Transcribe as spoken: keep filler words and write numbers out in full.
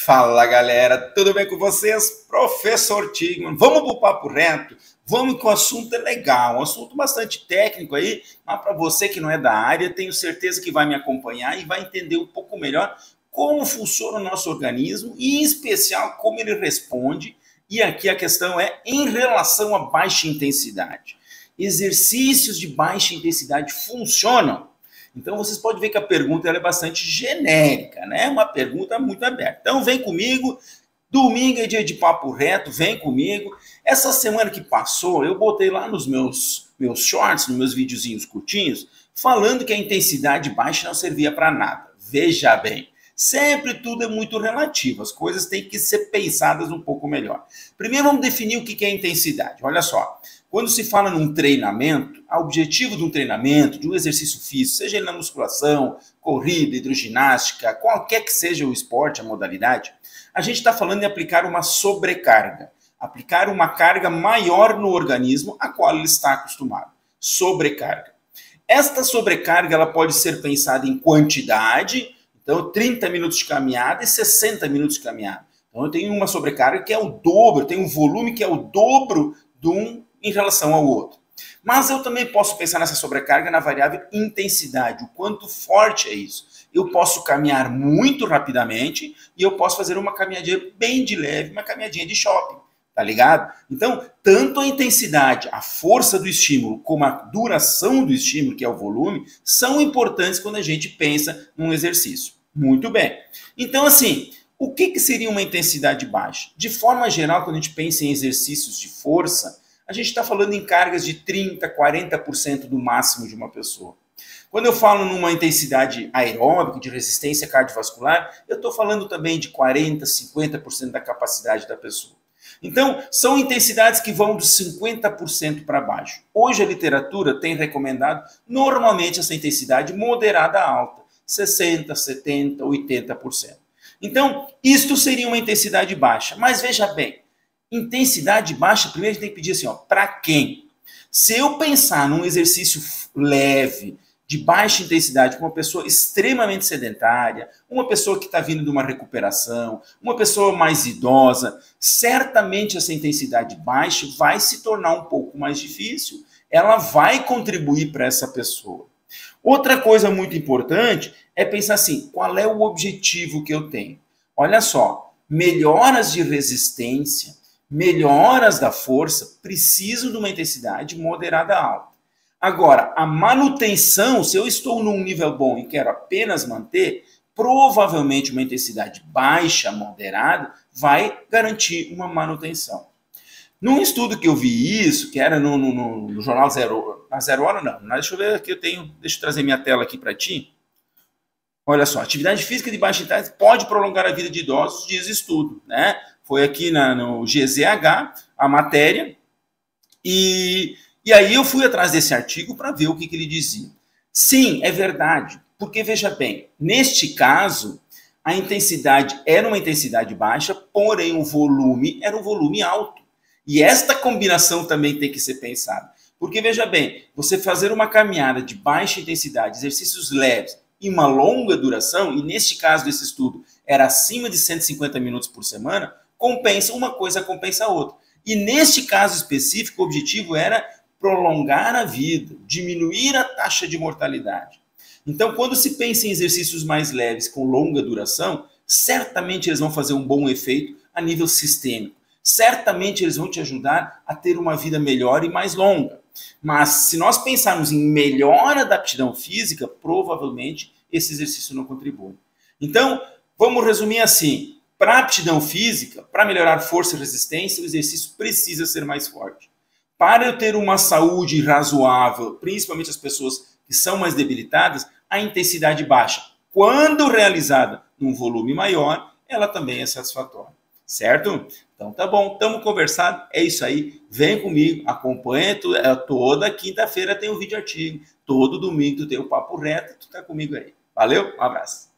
Fala galera, tudo bem com vocês? Professor Tigman, vamos para o papo reto? Vamos que o assunto é legal, um assunto bastante técnico aí, mas para você que não é da área, tenho certeza que vai me acompanhar e vai entender um pouco melhor como funciona o nosso organismo e em especial como ele responde. E aqui a questão é em relação à baixa intensidade. Exercícios de baixa intensidade funcionam? Então, vocês podem ver que a pergunta ela é bastante genérica, né? Uma pergunta muito aberta. Então, vem comigo. Domingo é dia de papo reto, vem comigo. Essa semana que passou, eu botei lá nos meus, meus shorts, nos meus videozinhos curtinhos, falando que a intensidade baixa não servia para nada. Veja bem, sempre tudo é muito relativo. As coisas têm que ser pensadas um pouco melhor. Primeiro, vamos definir o que é intensidade. Olha só. Quando se fala num treinamento, o objetivo de um treinamento, de um exercício físico, seja ele na musculação, corrida, hidroginástica, qualquer que seja o esporte, a modalidade, a gente está falando em aplicar uma sobrecarga, aplicar uma carga maior no organismo a qual ele está acostumado. Sobrecarga. Esta sobrecarga ela pode ser pensada em quantidade, então trinta minutos de caminhada e sessenta minutos de caminhada. Então eu tenho uma sobrecarga que é o dobro, eu tenho um volume que é o dobro de um em relação ao outro. Mas eu também posso pensar nessa sobrecarga na variável intensidade, o quanto forte é isso. Eu posso caminhar muito rapidamente e eu posso fazer uma caminhadinha bem de leve, uma caminhadinha de shopping, tá ligado? Então, tanto a intensidade, a força do estímulo, como a duração do estímulo, que é o volume, são importantes quando a gente pensa num exercício. Muito bem. Então, assim, o que, que seria uma intensidade baixa? De forma geral, quando a gente pensa em exercícios de força, a gente está falando em cargas de trinta, quarenta por cento do máximo de uma pessoa. Quando eu falo numa intensidade aeróbica, de resistência cardiovascular, eu estou falando também de quarenta, cinquenta por cento da capacidade da pessoa. Então, são intensidades que vão dos cinquenta por cento para baixo. Hoje a literatura tem recomendado normalmente essa intensidade moderada a alta, sessenta, setenta, oitenta por cento. Então, isto seria uma intensidade baixa. Mas veja bem, intensidade baixa, primeiro a gente tem que pedir assim, ó, para quem? Se eu pensar num exercício leve, de baixa intensidade, para uma pessoa extremamente sedentária, uma pessoa que está vindo de uma recuperação, uma pessoa mais idosa, certamente essa intensidade baixa vai se tornar um pouco mais difícil. Ela vai contribuir para essa pessoa. Outra coisa muito importante é pensar assim, qual é o objetivo que eu tenho? Olha só, melhoras de resistência, melhoras da força precisam de uma intensidade moderada a alta. Agora, a manutenção, se eu estou num nível bom e quero apenas manter, provavelmente uma intensidade baixa, moderada, vai garantir uma manutenção. Num estudo que eu vi isso, que era no, no, no jornal Zero, na Zero Hora não, deixa eu ver aqui, eu tenho, deixa eu trazer minha tela aqui para ti. Olha só, atividade física de baixa intensidade pode prolongar a vida de idosos, diz estudo, né? Foi aqui na, no G Z H, a matéria, e, e aí eu fui atrás desse artigo para ver o que, que ele dizia. Sim, é verdade, porque veja bem, neste caso, a intensidade era uma intensidade baixa, porém o volume era um volume alto. E esta combinação também tem que ser pensada. Porque veja bem, você fazer uma caminhada de baixa intensidade, exercícios leves, e uma longa duração, e neste caso desse estudo era acima de cento e cinquenta minutos por semana, compensa uma coisa, compensa a outra. E neste caso específico, o objetivo era prolongar a vida, diminuir a taxa de mortalidade. Então, quando se pensa em exercícios mais leves com longa duração, certamente eles vão fazer um bom efeito a nível sistêmico. Certamente eles vão te ajudar a ter uma vida melhor e mais longa. Mas se nós pensarmos em melhora da aptidão física, provavelmente esse exercício não contribui. Então, vamos resumir assim. Para aptidão física, para melhorar força e resistência, o exercício precisa ser mais forte. Para eu ter uma saúde razoável, principalmente as pessoas que são mais debilitadas, a intensidade baixa, quando realizada num volume maior, ela também é satisfatória. Certo? Então tá bom, estamos conversando, é isso aí, vem comigo, acompanha, tu, é, toda quinta-feira tem um vídeo artigo, todo domingo tu tem o papo reto, tu tá comigo aí. Valeu, um abraço.